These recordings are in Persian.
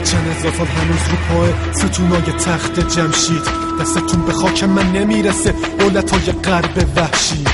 چند هزار سال هنوز رو پای ستونای تخت جمشید، دستتون به خاک من نمیرسه دولتای غرب وحشی.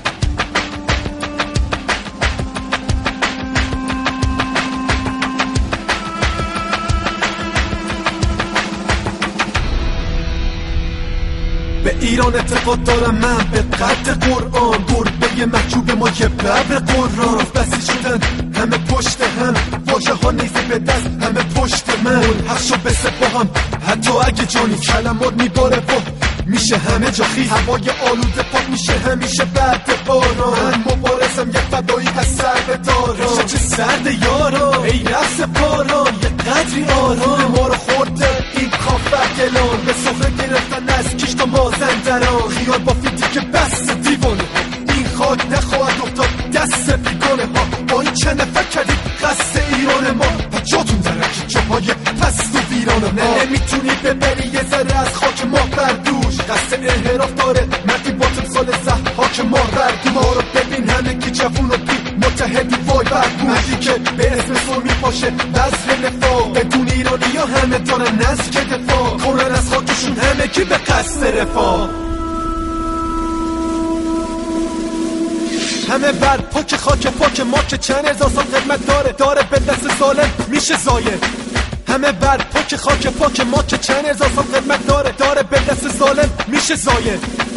به ایران اعتقاد دارم من به قد قرآن، گربه محجوب ما یه ببر قرآن. بسی شدن همه پشت هم، واژه ها نیزه به دست همه پشت من. حق شو بسه با هم حتی اگه جانی کلمات میباره با میشه همه جا خیز، هوای آلوده پاک میشه همیشه بعد باران. من مبارزم یه فدایی از سر داران، چه سرد یاران ای رفس پاران، یه قدری آران ما رو خورده این کافر گلان. به سخره گرفتن از کیش تا مازندران، خیال با فیدی که بس دیوانه این خاک نخواهد افتاد دست بیگانه ها. با این چه نفر کردید قصد ایران ما، جاتون درکی جاهای پست و ویران ما. نمیتونی ببری یه ذره از خاک ما بردوش، قصد انحراف داره مردی با تمثال ضحاک ما بردو. ما رو ببین همه کی جوون و بی متحدی وای بردو، مردی که به اسم سر میپاشه بذر نفاق. بدون ایرانی ها همه دارن نزد که دفاع کنن از خاکشون، همه کی به قصد رفاه. همه بر پاک خاک پاک ما که چند هزار سال خدمت داره به دست ظالم میشه زایه. همه بر پاک خاک پاک ما که چند هزار سال خدمت داره به دست ظالم میشه زایه.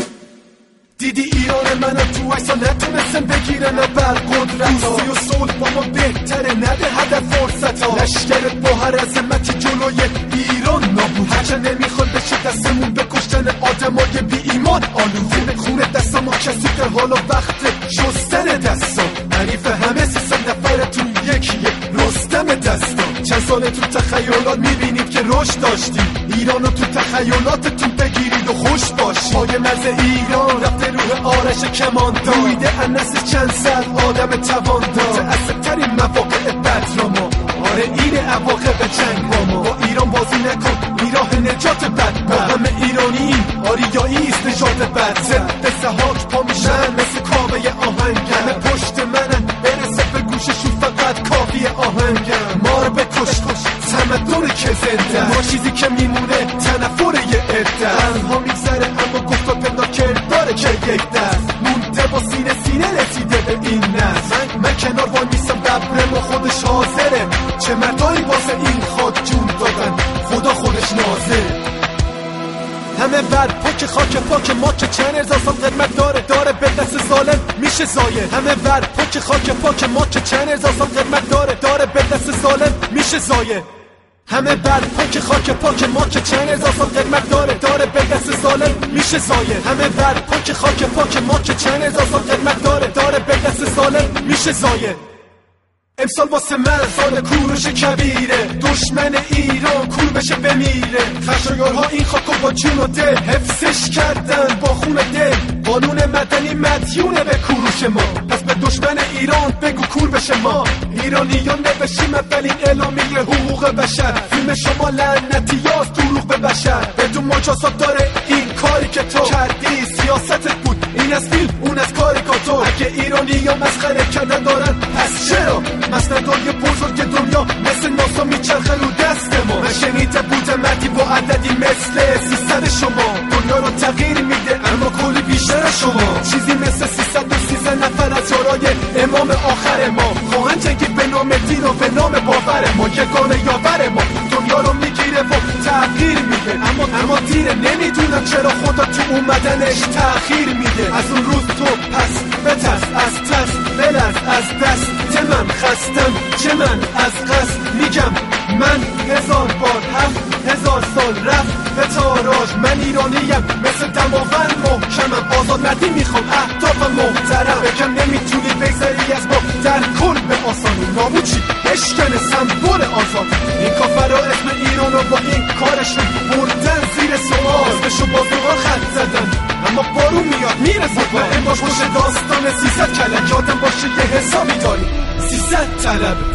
دیدی ایران منو تو عکسا نتونستن بگیرن بر قدرت، دوستی و صلح با ما بهتره نده هدف فرصت. لشکرت با هر عظمتی جلوی ایران نابود، هرچه نمیخواد بشه دستمون به کشتن آدمای بی ایمان آلوده. خونه دست ما کسیده حالا وقت شستن دستا، حریف همه 300 نفرتون یکیه رستم دستا. چند ساله تو تخیلات میبینید که رشد داشتیم، ایرانو تو تخیلاتتون بگیرید و خوش باشید. پای مرز ایران رفته روح آرش کمان دویده انس چند صد آدم توان دار. متأثر ترین مواقع بد را ما، آره این عواقب جنگ با ما. با ایران بازی نکن میراه نجات بد، با همه ایرانییم آریایی است نژاد بد. ضد سحاک پا میشن مثل کاوه آهنگم، همه پشت منن برسه به گوششون فقط کافی آهنگم. ما رو بکش تمدن که زنده، ما چیزی که میمونه تنفر یه عده. ها میگذره اما گفت و پندا کرداره که یک دست مونده با سینه رسیده به این نسل. من کنار وای میستم ببرم و خودش حاضره، چه مردایی واسه این خاک جون دادن خدا خودش ناظر. همه بر پاک خاک پاک ما که چند هزار سال خدمت داره به دست ظالم میشه زایه. همه بر پاک خاک پاک ما که چند هزار سال خدمت داره به دست ظالم میشه زایه. همه بر پاک خاک پاک ما که چند هزار سال خدمت داره به دست ظالم میشه زایه. همه بر پاک خاک پاک ما که چند هزار سال خدمت داره به دست ظالم میشه زایه. امسال واسه من سال کوروش کبیره، دشمن ایران کور بشه بمیره. خشایارها این خاکو با جون و دل حفظش کردن با خون دل، قانون مدنی مدیونه به کوروش ما. پس به دشمن ایران بگو کور بشه ما. ایرانیان نوشیم اولین اعلامیه حقوق بشر، فیلم شما لعنتی یاست دروغ به بشر. بدون مجازات داره این کاری که تو کردی، سیاستت بود این از فیلم اون از کاریکاتور. اگه ایرانیان مسخره کردن دارن پس چرا مسندای بزرگ دنیا مثل ناسا میچرخن رو دست ما؟ من شنیده بودم مردی با عددی مثل 300 شما دنیا رو تغییر میده اما کلی بیشتر شما. چیزی مثل 313 نفر از یارای امام آخر ما خواهن جنگید به نام دین و به نام باور ما. یگانه یاور ما دنیا رو میگیره و تغییر میده، اما دیره نمیدونم چرا خدا تو اومدنش تأخیر میده. از اون روز تو پس بترس از ترس بلرز از دست من خستم چه من از قصد میگم. من 1000 بار 7000 سال رفت به تاراج. من ایرانیم مثل دماوند محکمم، آزاد مردی میخوام اهدافم محترم. بگم نمیتونی بگذری از ما در کل به آسانی، نابودی اشکن سمبول آزاد. این کافرها اسم ایرانو با این کارشون بردن زیر سوال، اسمشو با زغال خط زدن اما بارون میاد میرسه. مطمئن باش پشت داستان 300 کلک آدم باشه یه حسابی داری 300 طلب